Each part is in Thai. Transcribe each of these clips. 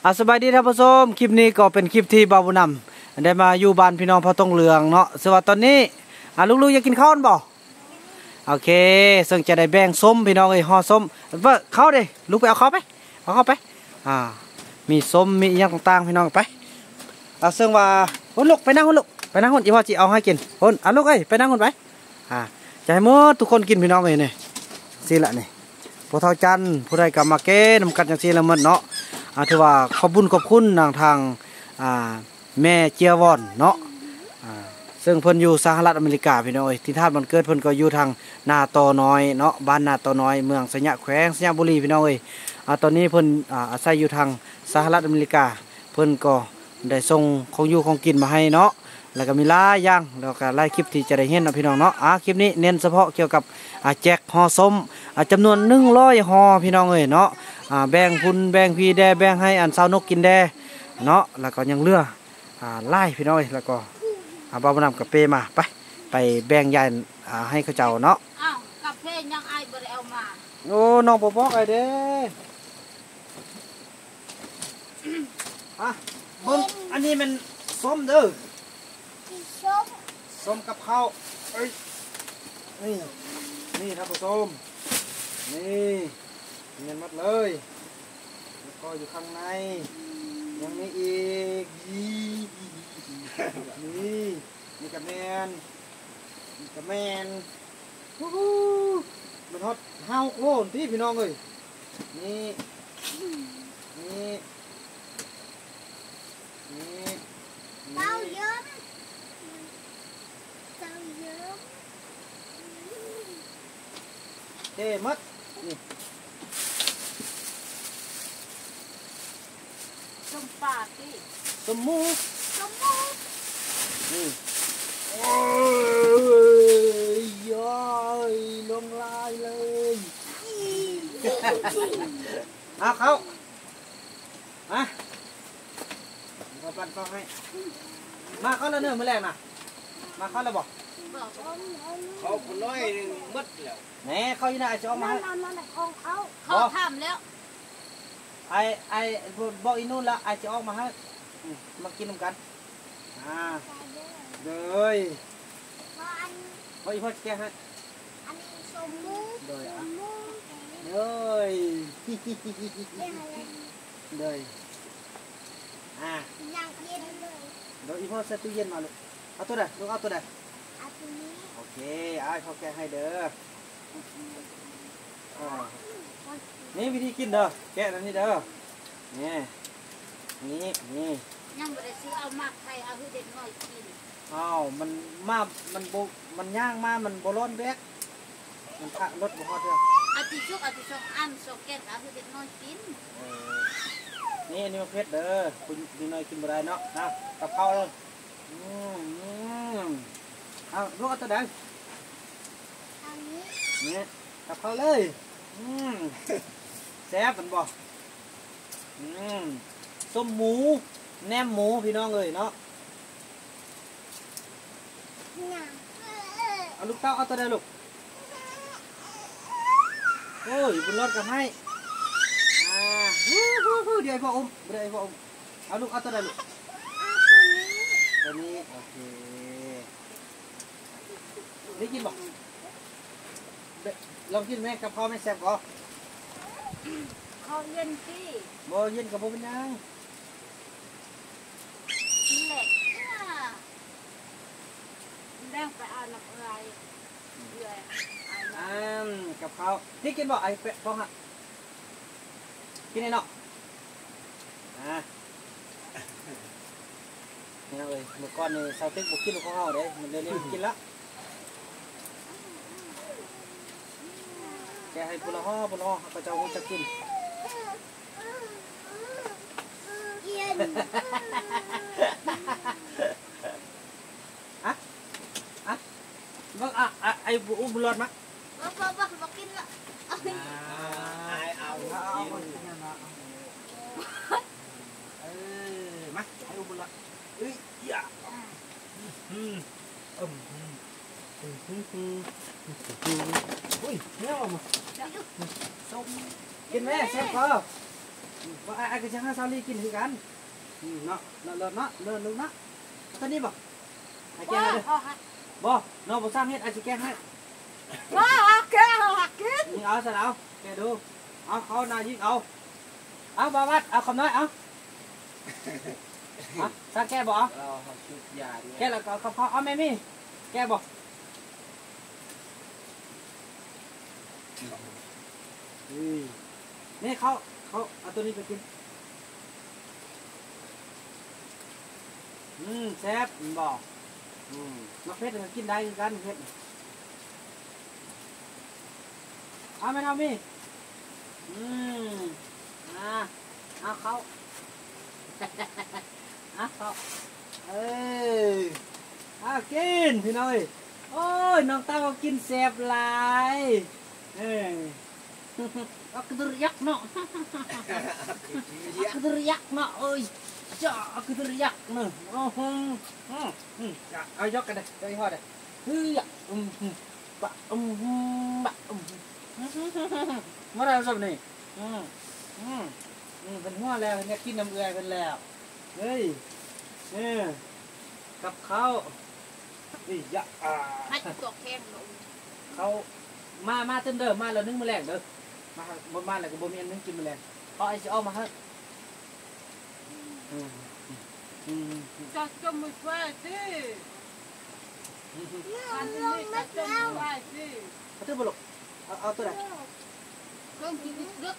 สบายดีท่านผู้ชมคลิปนี้ก็เป็นคลิปที่บ่าวบุญนำได้มาอยู่บ้านพี่น้องพ่อต้องเหลืองเนาะสวัสดีตอนนี้ลูกๆอยากกินข้าวบ่โอเคซึ่งจะได้แบ่งส้มพี่น้องห่อส้มว่าเข้าดิลูกไปเอาเข้าไปมีส้มมีอย่างต่างๆพี่น้องไปซึ่งว่าหุ่นลูกไปนั่งหุ่นลูกไปนั่งหุ่นอีพ่อจีเอาให้กินหุ่นลูกไปนั่งหุ่นไปจะให้หมดทุกคนกินพี่น้องเลยนี่สิละนี่ผู้เฒ่าจันผู้ใดกำมาเก้นำกันจังซี่ละมันเนาะถือว่าขอบคุณทางแม่เจียวอนเนาะซึ่งเพิ่นอยู่สหรัฐอเมริกาพี่น้องที่ท่านมันเกิดเพิ่นก็อยู่ทางนาตอน้อยเนาะบ้านนาตอน้อยเมืองสัญญาแขวงสัญญาบุรีพี่น้องตอนนี้เพิ่นอาศัยอยู่ทางสหรัฐอเมริกาเพิ่นก็ได้ส่งของอยู่ของกินมาให้เนาะแล้วก็มีหลายอย่างแล้วก็หลายคลิปที่จะได้เห็นนะพี่น้องเนาะคลิปนี้เน้นเฉพาะเกี่ยวกับแจกห่อส้มจำนวน100ห่อพี่น้องเนาะแบ่งพุ่นแบ่งพี่แดแบ่งให้สาวนกกินแดเนาะแล้วก็ยังเลือไล่พี่น้องแล้วก็บ่าวบุญนำกับเปมาไปแบ่งยายให้เขาเจ้าเนาะกับเพลยังไอ้บริเอามาโอ้น้องบอกไอ้เด้เบิ้งอันนี้มันส้มเด้อส้มกับข้าวนี่ท่านผู้ชมนี่เงินมัดเลยแล้วก็อยู่ข้างในยังมีอีกนี่กับแมนมันฮอตห้าวโค่นที่พี่น้องเลยนี่เต้าเยิ้มเท่มัดนี่ส้มปาที่สมูนี่โอ้ยย้อยลงลายเลยเขามาปั่นฟังให้มาเขาแล้วเนื้อมาแรงนะมาเขาแล้วบอกเขาคนน้อยนึงมัดแล้วแหน่เขาอยู่ไหนจะออกมาให้เขาทำแล้วไอบอกอีนู่นแล้วไอจะออกมาให้มากินน้ำกันเลยพออีพ่อแกให้อันนี้สมูเลยยังเย็นเลยเดี๋ยวอีพ่อใส่ตู้เย็นมาลูกเอาตัวใดลูกเอาตัวใดเอาตัวนี้โอเคไอ้เขาแกให้เด้อนี่วิธีกินเด้อแกะนี่เด้อนี่ยังไม่ได้ซื้อเอามากไทยเอาให้เด็กน้อยกินมันย่างมามันโบร้อนแบกมันรสบุฮอดเด้ออาทิชุกอันสองแก้วเอาให้เด็กน้อยกินนี่มันเผ็ดเด้อคุณดีน้อยกินบ่ได้เนาะกับข้าวเลยลูกเอาตัวใดนี่กับข้าวเลยแซ่บมันบอกส้มหมูแหนมหมูพี่น้องเลยเนาะเอาลูกเต้าเอาตัวใดลูกโอ้ยบุญรอดกันให้เดี๋ยวพ่ออมเอาลูกเอาตัวใดลูกตัวนี้โอเคได้กินบอกลองกินไหมกับพ่อไม่แซ่บก็เขาเย็นสิบ่เย็นกับบ่เป็นยังเล็กแดงไปเอาน้ำอะไรกับเขาที่กินบอกไอ้เป็ดพ่อฮะกินไอ้เนาะนี่เลยเมื่อก่อนนี่เสาติ๊กบุกกินของเขาเด้มันเดี๋ยวนี้กินละแกให้ปุระห่อพระเจ้าจะกินบักไอ้บุญรอดมั้ยบักกินละเอากินมาไอ้บุญรอดอย่าอุ้ยเนี่ยมาส้มกินไหมแซ่บก็ว่าไอ้ก็จะให้ซาลีกินคือกันเนาะเลิศเนาะเลิศลุงเนาะตัวนี้บ่ไอ้แกเลยบ่น้องบ่สร้างเฮ็ดไอ้สิแกให้ยิงเอาซะแล้วแกดูเอาหน้ายิงเอาบ่วัดเอาคำน้อยเอาสร้างแกบ่เอาเราทำชุดยาเนี่ยแกแล้วก็เขาเอาแม่มี่แกบ่นี่เขาเอาตัวนี้ไปกินแซ่บบอกมะเขือเทศกินได้กันเผ็ดเอาไหมทำมี่เอาเขาเขากินพี่น้อยโอ้ยน้องตาเขากินแซ่บหลายเอากระดุรยักเนาะเอากระดุรยักเนาะเอ้ยจ้าเอากระดุรยักเนาะเอายกกันเลยเอาอีกห่อเลยบะมาแล้วสับนี่เป็นหัวแล้วเนี่ยกินน้ำเกลือเป็นแล้วเฮ้ยกับข้าวนี่ยะให้ตัวแข็งลงเขามาเต็มเดิมมาแล้วนึ่งแมลงเด้อมาบนบ้านแล้วก็บ่มีอันนึงกินแมลงเอาไอ้สิเอามาให้จะจมมือช่วยสิมันนี่จะจมช่วยสิเอาตัวบ่ลูกเอาตัวไหนเครื่องกินเลือก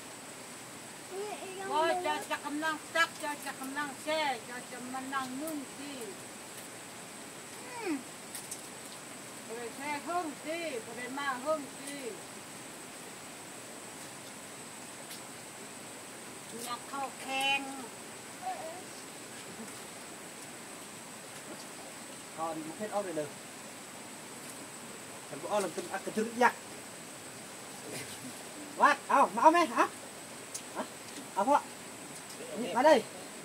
ก็จะกำลังตักจะกำลังแช่จะมานั่งนึ่งสิไปแช่ห้องสิไปมาห้องสิอยากเข้าแข่งตอนเพชรเอาเลยฉันบอกเอาลงเป็นอักกระทึกยักษ์วัดเอามาเอาไหมเอาพ่อมาเลย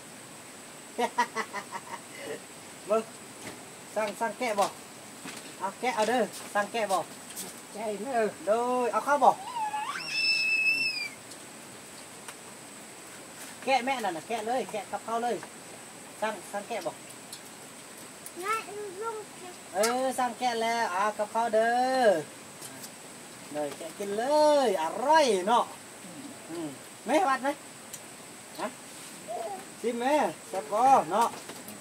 มึงสั่งแกะบ่เอาแกะเอาเด้อสั่งแกะบ่ใจเนอะโดยเอาข้าวบ่แกะแม่น่ะแกะเลยแกะกับข้าวเลยสั่งแกะบ่สั่งแกะแล้วกับข้าวเด้อเลยแกะกินเลยอร่อยเนาะไม่วัดไหมชิมไหมแซ่บบ่เนาะ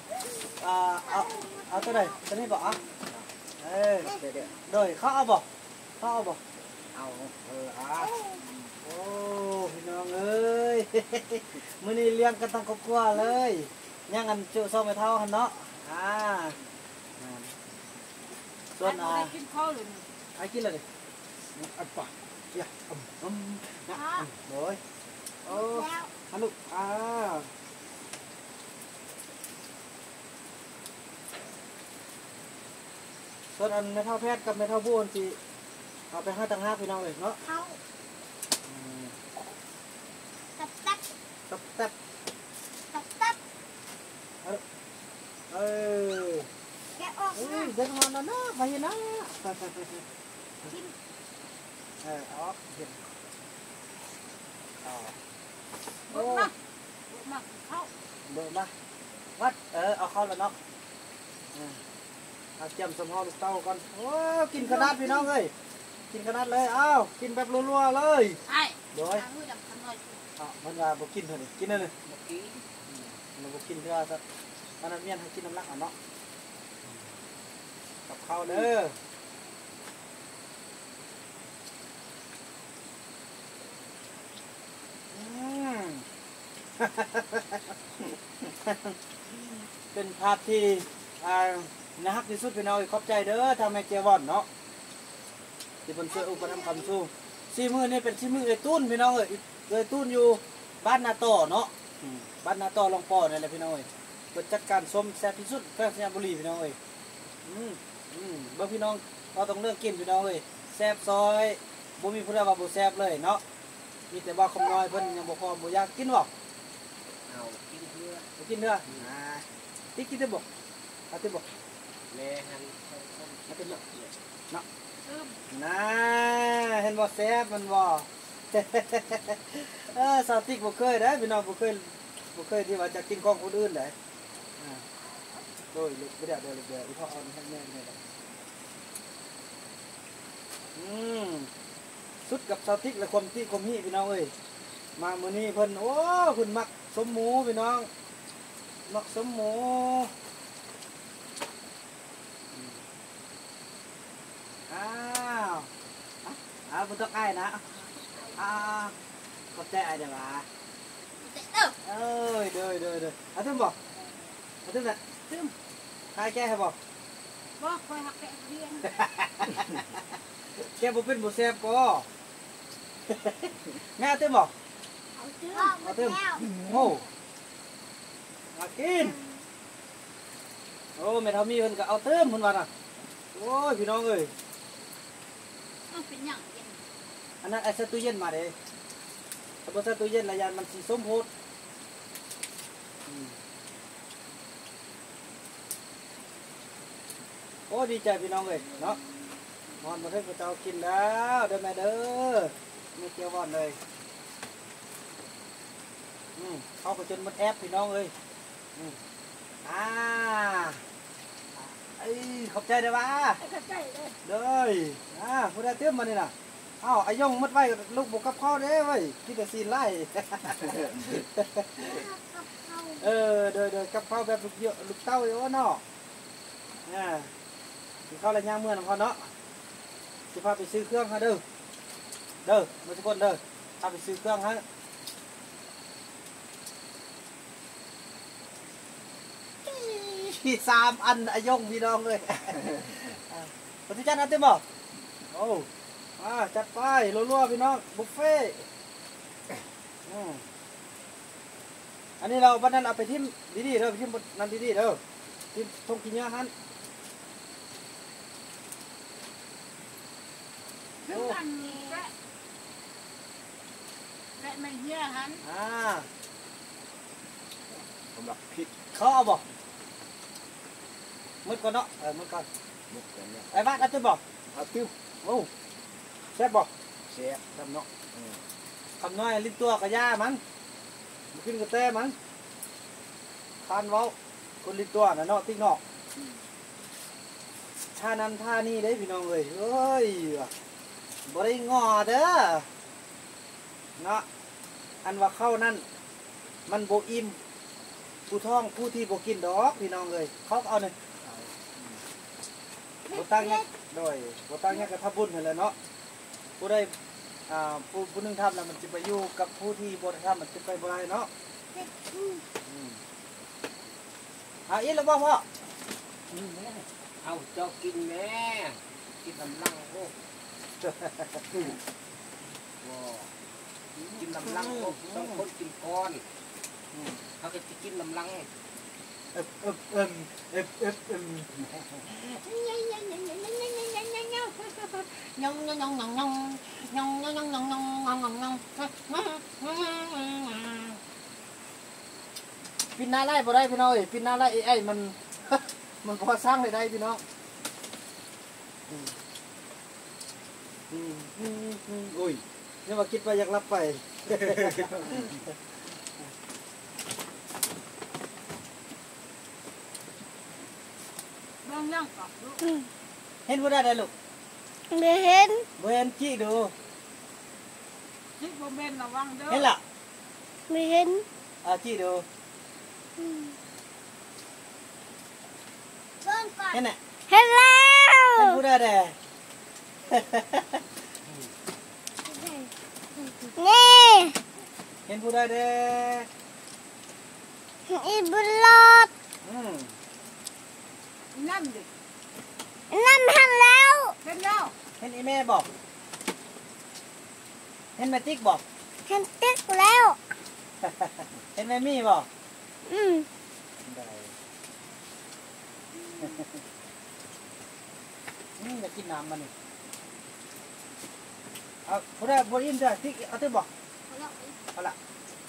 เอาตัวไหนตัวนี้บ่เดี๋ยวโดยเขาเอาบ่เอาโอ้พี่น้องเอ้ยมื้อนี้เลี้ยงกันทั้งครอบครัวเลยย่างกันจุซ่อมไปเท่าหันเนาะส่วนกินข้าวหรือไอ้กินเลยดิอัดปากอย่าโดยโอ้ฮัลโหลส่วนอันเมทัลแพทกับเมทัลบูนสิเอาไปให้ต่างหากพี่น้องเลยเนาะตับแกะออกนะเดินมาแล้วนะไปนะออกเห็นโอ้มาเข้าเบิร์มาวัดเอาเข้าแล้วเนาะเอาเจียมสมหอลูกเต้าก่อนโอ้กินขนาดพี่น้องเลยกินขนาดเลยอ้าวกินแบบรัวๆเลยโดยมันว่าบุกินเท่านี้กินเลยมันบุกินเท่าสักตอนนั้นเมียนให้กินน้ำลักอ่ะเนาะกับข้าวเด้อเป็นภาพที่นะฮักที่สุดพี่น้องขอบใจเด้อทำให้เจวอนเนาะที่เป็นเสื้ออุปถัมภ์คำสู้ซีมือนี่เป็นซีมือไอ้ตุ้นพี่น้องไอ้ตุ้นอยู่บ้านนาต่อเนาะบ้านนาต่อลองปอนี่แหละพี่น้องเปิดจัดการส้มแซ่บที่สุดแฟนสยามบุรีพี่น้องเบางพี่น้องเราต้องเลือกกินพี่น้องแซ่บซอยบ่มีผู้ใดว่าบ่แซ่บเลยเนาะมีแต่ว่าคำน้อยเพิ่นยังบ่พอบ่อยากกินหรอกเอากินเพื่อกินเด้อที่กินได้บ่เอาที่บ่แม่หันเอาที่บ่เนาะน่าเห็นบ่แซ่บมันบ่สาวติ๊กบ่เคยได้พี่น้องบ่เคยที่ว่าจะกินของคนอื่นได้โดยลูกบ่ได้เดี๋ยวอีพ่อเอาให้แม่นี่แหละสุดกับสาวติ๊กและความที่ความฮีพี่น้องเอ้ยมามื้อนี้เพิ่นโอ้เพิ่นมักสมหมูพี่น้องมักสมหมูอ้าวบ่ต้องอ้ายนะขอบใจอ้ายเด้อว่าเอ้ยเด้อเอาตึ้มบ่เอาตึ้มน่ะตึ้มใครแก้ให้บ่บ่คอยหักแกะเรียนแกบ่เป็นบ่แซ่บก็แม่เอาตึ้มบ่เอาตื้อโอ้มากินโอ้แม่เฒ่ามีเพิ่นก็เอาตึ้มเพิ่นว่าน่ะโอ้ยพี่น้องเอ้ยมันเป็นหยังกินอันนั้นไอ้ใส่ตู้เย็นมาเด้ถ้าบ่ใส่ตู้เย็นละยานมันสิส้มโพดโอ้ดีใจพี่น้องเอ้ยเนาะนอนบ่ได้พระเจ้ากินแล้วเด้อแม่เด้อไม่เกี่ยวบ่อนเลยเขาก็จนหมดแอปพี่น้องเอ้ยเอ้ยขอบใจเด้อว่าเข้าใจเลยเด้ยผู้ใดเตรียมมานี่น่ะอ้าวไอ้ย่องมัดไว้ลูกบกกับข้าวเด้เว้ยกินแต่ซีนไล่เด้อกับข้าวแบบลูกเยอะลูกเต้าเยอะเนาะกินข้าวอะไรย่างเมื่อนะพ่อเนาะสิพาไปซื้อเครื่องฮะเด้อมาทุกคนเด้อพาไปซื้อเครื่องฮะ3 อันไอ้ย่องพี่น้องเลยปฏิจันทร์นะเต็มบ่โอ้จัดไปรัวๆพี่น้องบุฟเฟ่อันนี้เราวันนั้นเอาไปทิมดีๆเด้อไปทิมนั่นดีๆเด้อทิมทงกินเยอะฮันน้ำมันและไม่เหี้ยหันสำหรับพริกเขาเอาบ่มืดก่อนเนาะมืดก่อนมุกกันเนี่ยไอ้บ้านเอาตึ้มบ่เอาติ้วโอ้แซ่บบ่เสียทำเนาะคำน้อยลิ้นตัวกระย่ามันขึ้นกระแตมันคานเว้าคนลิ้นตัวน่ะเนาะติ๊กเนาะท่านั้นท่านี้ได้พี่น้องเอ้ยเอ้ยบ่ได้งอเด้อเนาะอันว่าเข้านั่นมันบ่อิ่มผู้ท้องผู้ที่บ่กินดอกพี่น้องเอ้ยเขาเอาเนี่ยบ่ตั้งเนี่ยโดยบ่ตั้งเนี่ยก็ทำบุญนั่นแหละเนาะผู้ใดผู้หนึงทำแล้วมันจะไปอยู่กับผู้ที่บ่ได้ทำมันจะไปบ่ได้เนาะอีกแล้วบ่พ่อเอาเจ้ากินแม่กินน้ำลังโอ้กินน้ำลังโอ้ต้องคนกินก้อนเขาก็จะกินน้ำลังปินหน้าไล่บ่ได้พี่น้องเอ้ยปินหน้าไล่ไอ้มัน มันพอสร้างได้พี่น้องโอ้ยนี่ว่าคิดไปอยากรับไปบางอย่างกับลูกเห็นบ่ได้ลูกไม่เห็นบ่เห็นจี้ดูที่บ่แม่นระวังเด้อเห็นล่ะไม่เห็นจี้ดูเห็นน่ะเห็นแล้วเห็นบ่ได้แด่นี่เห็นบ่ได้แด่อีบุลอดนั่นดินั่นหันแล้วเป็นแล้วเห็นอีแม่บอกเห็นแม่ติ๊กบอกเห็นติ๊กแล้วเห็นแม่มี่บอก ได้อยากกินน้ำมันนี่เอาพอได้พออิ่มได้ติ๊กเอาเถอะบอกเอาละ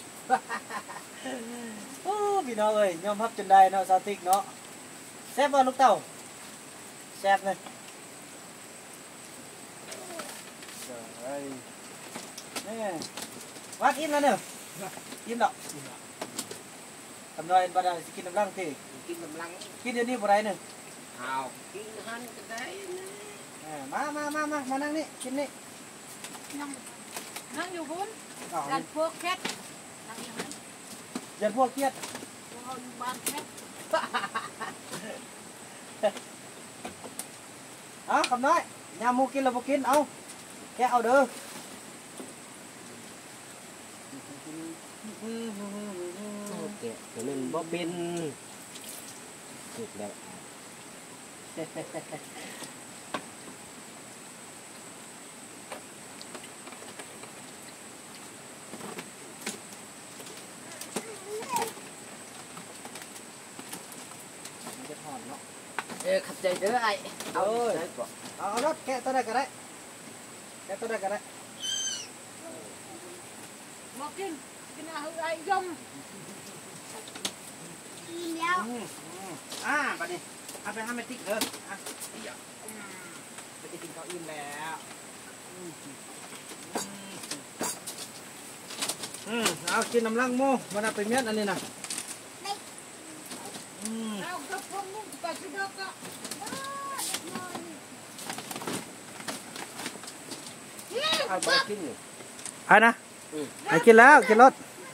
โอ้พี่น้องเอ้ยยอมรับจนได้เนาะสาวติ๊กเนาะแซ่บบ่ลูกเต้าแซ่บเลยวัดอิ่มแล้วเนอะอิ่มดอกทำน้อยบัดนี้สิกินน้ำลังทีกินกำลังกินเดี๋ยวนี้บ่ได้เนอะเอากินหันก็ได้นะมานั่งนี่กินนี่นั่งอยู่บุญอ้าวกันพวกแคทนั่งอยู่นั้นอย่าพวกเครียดพวกเขาอยู่บ้านแคทเอาคำน้อยยามหมูกินแล้วบ่กินเอาแค่เอาเด้อโอเคตัวนึงบ่เป็นถูกแล้วมันจะถอนเนาะขับใจเด้อไอ้เอาใจก่อนเอารถแกะตัวใดก็ได้แกะตัวใดก็ได้มากินอาหารไอ้ยมกินแล้วบัดนี้เอาไปให้แม่ติ๊กอ่ะไปกินข้าวอิ่มแล้วเอากินน้ำลังโม่มันเอาไปเมียนอันนี้นะเอากระเพาะมุ้งไปสิเด็กก็เอาไปกินอยู่ไอ้นะไอ้กินแล้วกินรถ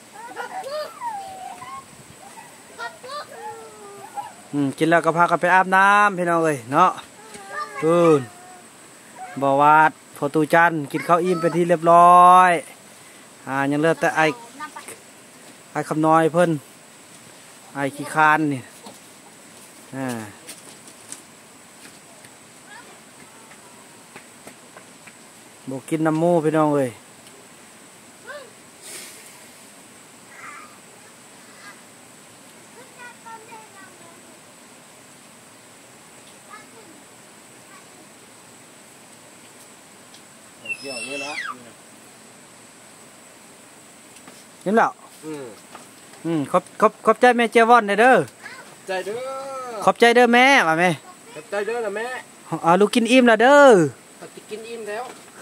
กินแล้วก็พากันไปอาบน้ำพี่น้องเอ้ยเนาะบ่วาดพอตูจันกินข้าวอิ่มเป็นที่เรียบร้อยยังเหลือแต่ไอ้คำน้อยเพิ่นไอ้ขี้คานนี่บอกกินน้ำมูพี่น้องเอ้ยเกี่ยวนี่ละเห็นแล้วขอบใจแม่เจวอนเด้อใจเด้อขอบใจเด้อแม่ว่าแม่ใจเด้อนะแม่ลูกกินอิ่มแล้วเด้อจะกินอิ่มแล้ว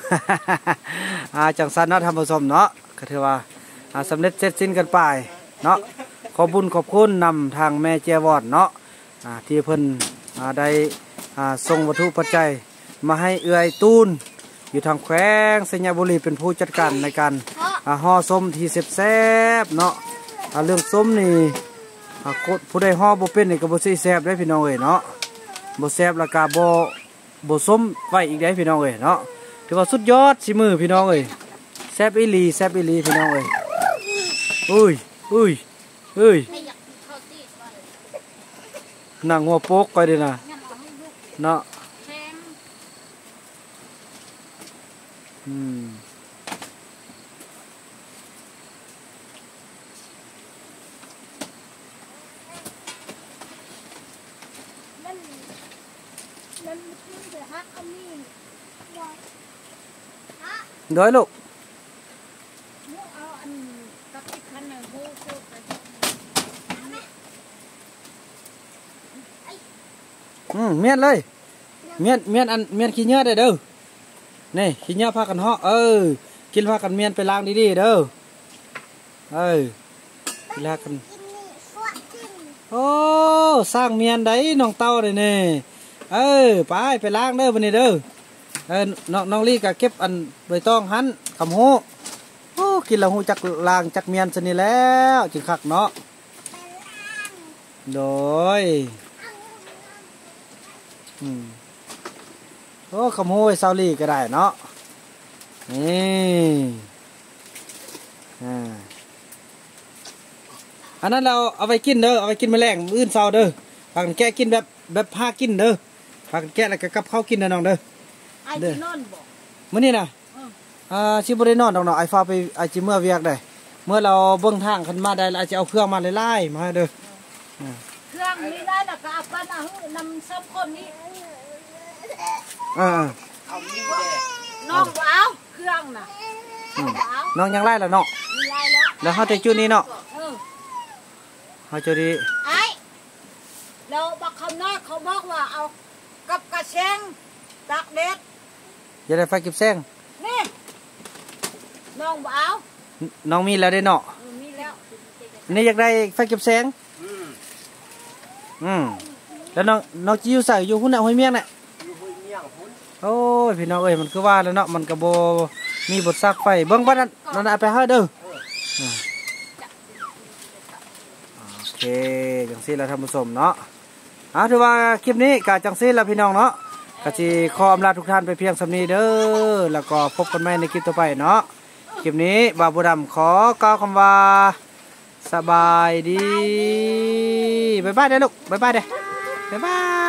จังสันเนาะท่านผู้ชมเนาะก็ถือว่าสำเร็จเสร็จสิ้นกันไปเนาะขอบบุญขอบคุณนำทางแม่เจวอนเนาะที่เพิ่นได้ส่งวัตถุปัจจัยมาให้เอื้อยตูนอยู่ทางแขวงสัญญบุรีเป็นผู้จัดการในการห่อส้มที่แซ่บๆเนาะเรื่องส้มนี่ผู้ใดห่อบ่เป็นนี่ก็บ่สิแซ่บได้พี่น้องเอ้ยเนาะบ่แซ่บแล้วก็บ่ส้มไว้อีกได้พี่น้องเอ้ยเนาะถือว่าสุดยอดสิมือพี่น้องเอ้ยแซ่บอีหลีพี่น้องเอ้ยอุ้ยนั่งหัวโปกไปดินะเนาะโดยลูกเมียนเลยเมียนขี้เนื้อได้เด้อนี่ขี้เนื้อพากันห่อกินพากันเมียนไปล้างดีๆเด้อกินล้างกันโอ้สร้างเมียนได้น้องเต้าเลยนี่ไปล้างเด้อวันนี้เด้อน้องลี่ก็เก็บอันใบตองหันคำหูกินแล้วหูจักล้างจักเมียนสนี่แล้วจึงคักเนาะโดยคำหูไอ้ซาลี่ก็ได้เนาะนี่อันนั้นเราเอาไปกินเด้อเอาไปกินแมลงอื่นเศร้าเด้อพากันแกะกินแบบผ้ากินเด้อพากันแกะแล้วก็กับข้าวกินนะน้องเด้อไอ้ที่นอนบอกมื้อนี้นะชิบ่ได้นอนดอกเนาะไอ้ฟ้าไปไอ้จิเมื่อเวียกได้เมื่อเราเบิ่งทางขึ้นมาได้แล้วจะเอาเครื่องมาไล่ๆมาเด้อเครื่องนี้ได้แล้วก็เอาไปนำซ้ำคนนี้เอามีดน้องเอาเครื่องน่ะน้องยังไล่แล้วเนาะมีไรแล้วแล้วเฮาจะจุดนี้เนาะเฮาจุดนี้ไอ้เราบอกคำน้อยเขาบอกว่าเอากับกระเชงตักเด็ดอย่าได้ไฟเก็บแซงนี่น้องบ่เอาน้องมีแล้วได้เนาะมีแล้วนี่อยากได้ไฟเก็บแสงอืมแล้วน้องจิวใส่อยู่หุ่นน่ะห้วยเมียงน่ะอยู่ห้วยเมี่ยงพุ่นโอ้ยพี่น้องเอ้ยมันคือว่าแล้วเนาะมันก็บ่มีบทซักไฟเบิ่งบ่นั่นนั่นเอาไปเฮาเด้อโอเคจังซี่แล้วท่านผู้ชมเนาะถือว่าคลิปนี้ก็จังซี่แล้วพี่น้องเนาะก็สิขออำลาทุกท่านไปเพียงส่ำนี้เด้อแล้วก็พบกันใหม่ในคลิปต่อไปเนาะคลิปนี้บ่าวบุญดำขอกล่าวคำว่าสบายดีบ๊ายบายเด้อลูกบ๊ายบายเด้อบ๊ายบาย